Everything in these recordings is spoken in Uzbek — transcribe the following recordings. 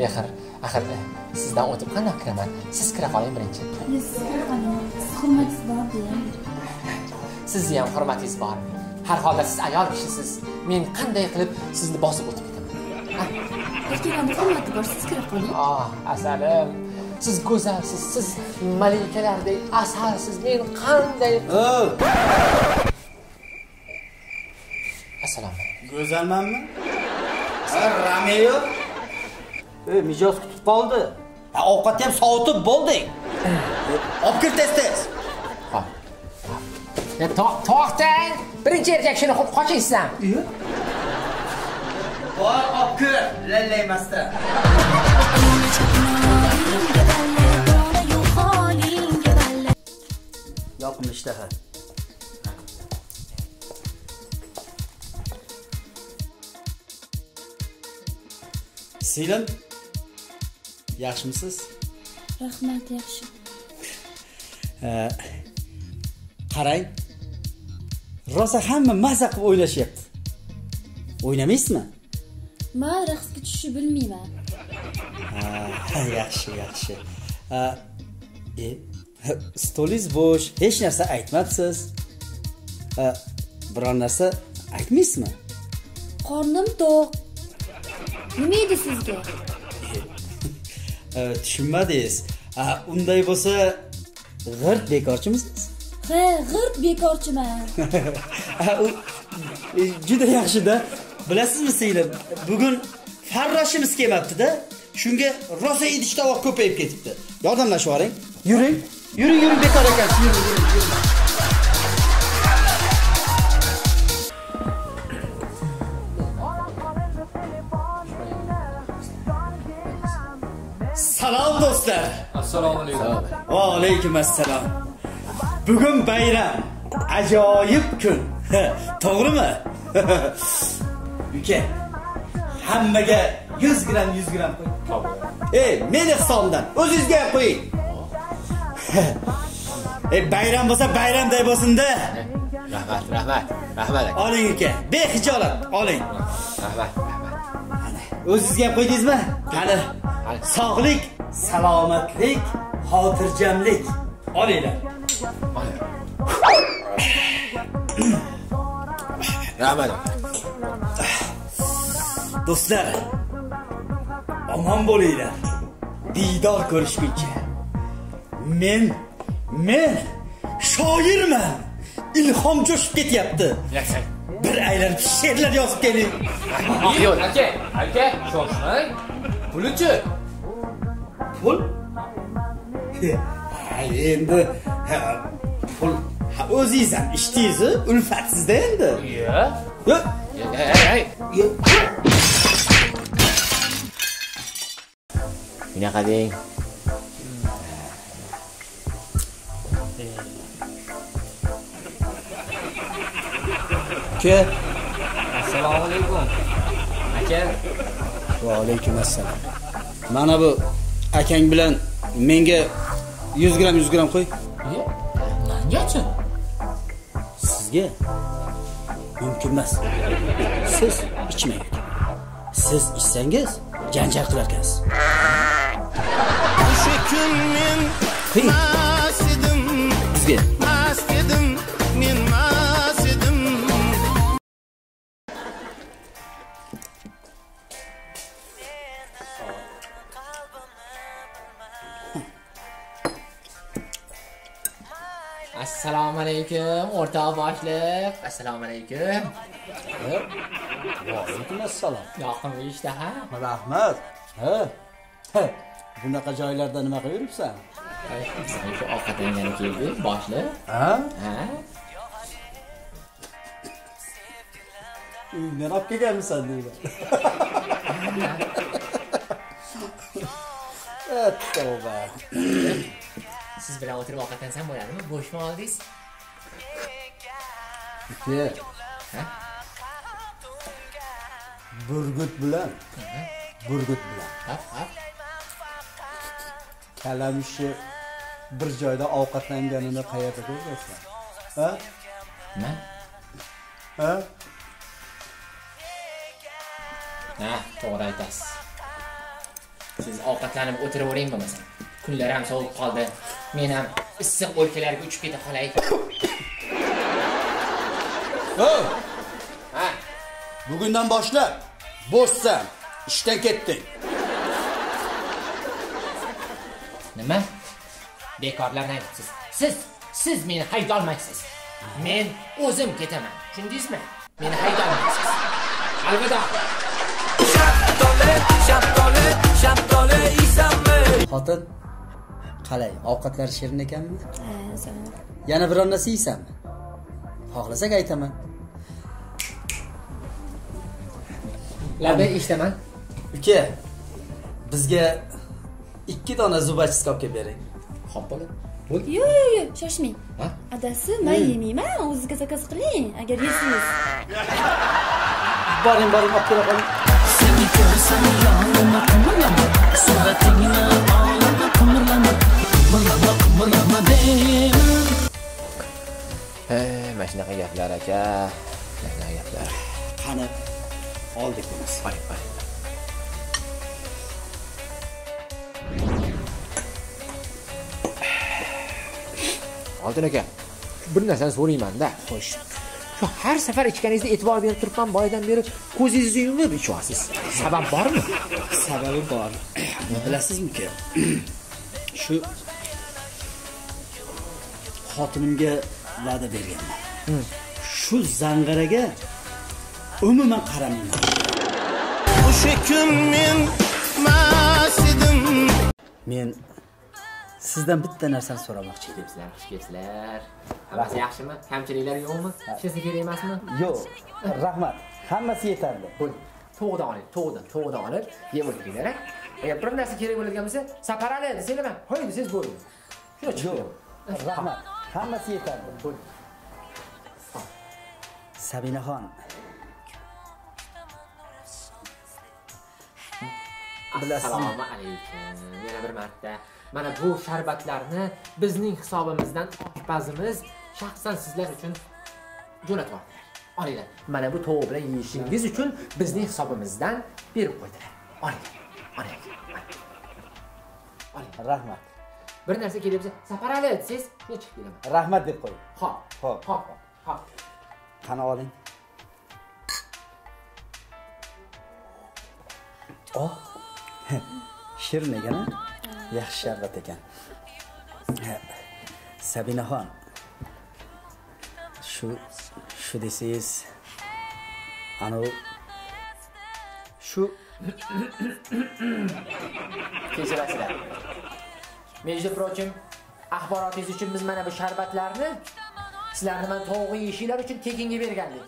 Axir sizdan o'tib qanday kiraman? Siz kira qoling birinchi. Siz kira qoling. Hurmatingiz bor deying. Sizni ham hurmatingiz bor. Har holda siz ayol kishisiz. Men qanday qilib sizni bosib o'tib ketaman? Erkaklarning hurmati bor, siz kira qoling. Asalim. Siz go'zalsiz, siz malikalardek asalsiz. Men qanday... Assalomu alaykum. Go'zalmanmi? Rameo. Mijoz kutib qoldi. Ovqatni ham sovutib bo'lding. Olib kir tez-tez. Xo'p. To'xtang. Birinchi erkak shuni qochingizsan. Voy, olib kir, lallaymasdan. Yoqimli ishtaha. Selim, yaxshimisiz? Rahmat, yaxshi. Qarang. Rosa hamma mazza qilib o'ynashyapti. O'ynamaysizmi? Men raqsga tushishni bilmayman. Yaxshi. Stolingiz bo'sh, hech narsa aytmabsiz. Biror narsa aytmaysizmi? Qornim to'q. Nima edi sizga? Tushunmadingiz. Unday bo'lsa, g'irt bekorchimisiz? Ha, g'irt bekorchiman. Juda yaxshi-da. Bilasizmi, Selim, bugun farroshimiz kelmabdi-da. Shunga rosa idish tovoq ko'payib ketibdi. Yordamlashib yuboring. Yuring, bekor ekansiz. Yuring. Salom do'stlar. Assalomu alaykum. Va alaykum assalom. Bugun bayram. Ajoyib kun. To'g'rimi? Uka. Hammaga 100 gram qo'y. Meni hisobimdan o'zingizga ham qo'ying. Bayram bo'lsa bayramday bo'lsin-da. Rahmat. Oling uka, bexijolat oling. Rahmat. O'zingizga ham qo'ydingizmi? Qani. Sog'lik, salomatlik, xotirjamlik. Olinglar. Rahmat. Do'stlar, omon bo'linglar. Diydor ko'rishguncha. Men shoirman. Ilhom jo'shib ketyapti. Bir aylanib she'rlar yozib keling. Yo'q, aka, shoshmang. Pul-chi? Pul? Endi pul o'zingiz ham ishtingizni ulfatsizda endi. Yo'q. Bunaqa deng. Aka. Assalomu alaykum. Aka. Va alaykum assalom. Mana bu akang bilan menga 100 gram qo'y. Mengachi? Sizga mumkin emas. Siz ichmang. Siz ichsangiz janjal qilar ekansiz. O'sha kun men mas edim. Sizga Mast edim, men mas edim. Assalomu alaykum, o'rtoq boshliq. Assalomu alaykum. Va alaykum assalom. Yoqimli ishtaha. Rahmat. Bunaqa joylarda nima qilib yuribsan? Sen shu ovqatlangani keldi, boshliq. Ha? Ha? Uydan olib kelganmisan deyman. Tavba. Siz bilan o'tirib ovqatlansam bo'ladimi? Bo'shmi oldingiz? Uka. Ha? Burgut bilan. Ha? Kalamushi bir joyda ovqatlanganini qayerda ko'rgansan? Ha? Men? Ha? Ha, to'g'ri aytasiz. Siz ovqatlanib o'tiravering bo'lmasa. Kunlar ham sovib qoldi. Men ham issiq o'lkalarga uchib keta qolay. Ha. Bugundan boshlab bo'shsan, ishdan ketding. Nima? Bekorlarni aytibsiz. Siz meni haydolmaysiz. Men o'zim ketaman. Tushundingizmi? Meni haydolmaysiz. Alvido. Shaftoli isammi? Xotin, qalay, ovqatlar shirin ekanmi? Zo'r. Yana biror narsa yeysanmi? Xohlasak aytaman. Labda eshitaman. Uka, bizga 2 dona zubachska olib kelib bering. Xo'p bo'ladi. Yo'q, shoshmang. Ha? Adasi, men yemayman, o'zingizga zakaz qiling, agar yeysiz. Boring, olib kela qoling. Seni ko'rsam yonima qimirlama, suratingni olama qimirlama, qimirlama deyman. Mana shunaqa gaplar aka. Mana gaplar. Qani, oldik biz. Voy. Oltin aka, bir narsani so'rayman-da. Xo'sh. Shu har safar ichganingizda e'tibor berib turibman, boydan beri ko'zingizni yumib ichyapsiz. Sabab bormi? Sababi bor. Bilasizmi-ki? Shu xotinimga va'da berganman. Shu zangaraga umuman qaramayman. O'sha kun men mas edim. Men sizdan bitta narsani so'ramoqchi edim. Xush kelibsizlar. Hammasi yaxshimi? Kamchiliklar yo'qmi? Hech kerak emasmi? Yo'q, rahmat. Hammasi yetarli. Bo'ldi. To'g'ridan olib, yeb o'tiringlar. Agar bir narsa kerak bo'ladigan bo'lsa, saparali desanglar, "Hoy" desangiz bo'ldi. Shuna chiqdi. Rahmat. Hammasi yetarli. Bo'ldi. Sabinaxon. Assalomu alaykum. Yana bir marta. Mana bu sharbatlarni bizning hisobimizdan oshpazimiz shaxsan sizlar uchun jo'natyaptilar. Olinglar. Mana bu tovuq bilan yeyishingiz uchun bizning hisobimizdan berib qo'ydilar. Oling. Rahmat. Bir narsa kerak bo'lsa, saparali desangiz, shunga chiqib kelaman. Rahmat deb qo'ying. Xo'p. Qani oling. Shirin ekan, yaxshi sharbat ekan. Sabinaxon. Shu desangiz, shu kechirasizlar. Между прочим, axborotingiz uchun biz mana bu sharbatlarni sizlarni men tovuq yeyishinglar uchun tekinga bergandik.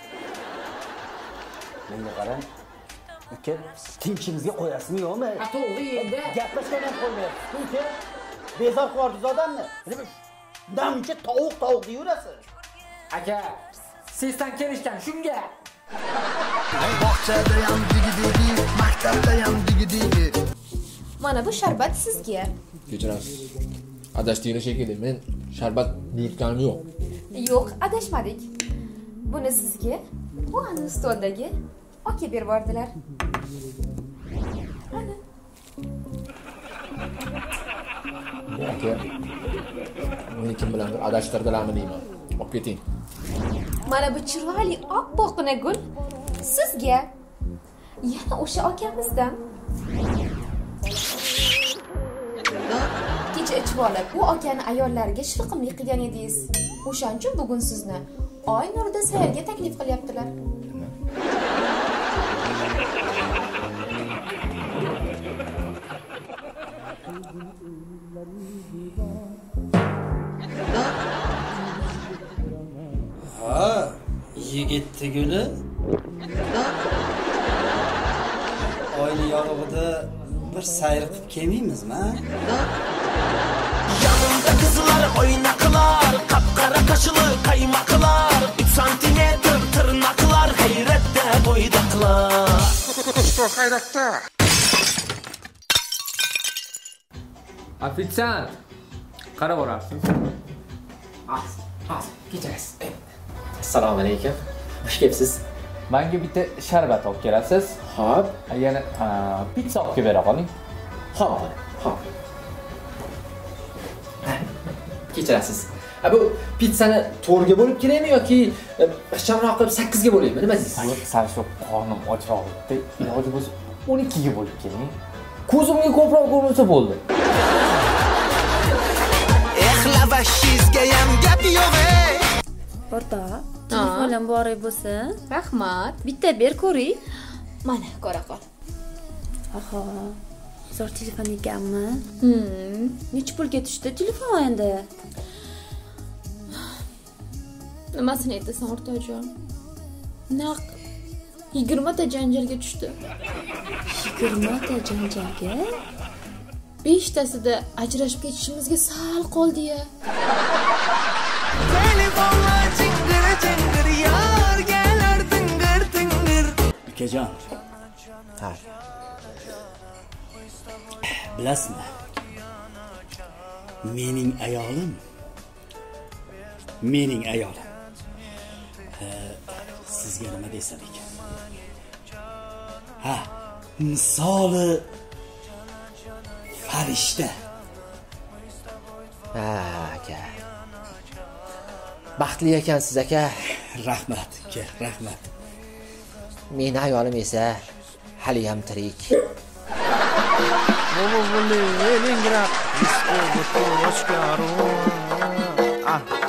menga qarang. Uka, tinchimizga qo'yasizmi yo'qmi? Tovuq yeydi. Gaplashgan ham qo'ymayapsiz. Uka, bezor qilibsiz odamni. Namcha tovuq deyurasiz. Aka, sizdan kelishgan shunga. Bog'chada ham digi, maktabda ham digi. Mana bu sharbat sizga. Kechirasiz. Adashtinglar shekilli, men sharbat buyurtganim yo'q. Yo'q, adashmadik. Buni sizga, bu ana stoldagi aka berib bordilar. Mana. Aka, meni kim bilandir adashtirdilarmi deyman. Olib keting. Mana bu chiroyli oppoqqina gul sizga. Yana o'sha akamizdan. Kecha ichib olib, bu akani ayollariga shirqimlik qilgan edingiz. O'shaning uchun bugun sizni oy nurida sayrga taklif qilyaptilar. Yigitni guli oyli yorug'ida bir sayr qilib kelmaymizmi? Yanımda kızlar oynaklar, kapkara kaşılı kaymaklar, 3 santimetre tırnaklar, hayrette boydaklar. Что hayratda? Ofitsiant. Qarab o'rabsiz. Kechirasiz. Assalomu alaykum. Xush kelibsiz. Menga bitta sharbat olib kelasiz. Xo'p. Yana pizza olib kelib bera qoling. Xo'p. Kechirasiz. Bu pizzani 4 ga bo'lib kerakmi yoki ixchamroq qilib 8 ga bo'laymi? Nima deysiz? Sal shu qornim ochroq deb iloji bo'lsa 12 ga bo'lib keling. Ko'zimga ko'proq ko'rinsa bo'ldi. Lavash-sizgayam gap yo'q. Orta, telefonim bor bo'lsin. Rahmat. Bitta ber ko'ring. Mana, ko'ra qol. Aha. Zo'r telefon ekanmi? Necha pulga tushdi telefon endi? Nimasini aytasan o'rtoqjon? Naq 20 ta janjalga tushdi. 20 ta janjalga? 5 tasida ajrashib ketishimizga sal qoldi-ya. Telefonlar jingir yorgalar tingir. Ukajon. Ha. Bilasizmi? Mening ayolim. Sizga nima desam ekan? Ha, misoli farishta. Ha, aka. Baxtli ekansiz aka. Rahmat, aka, rahmat. Meni ayolim esa hali ham tirik. Leningrad, Moskva, Moskva,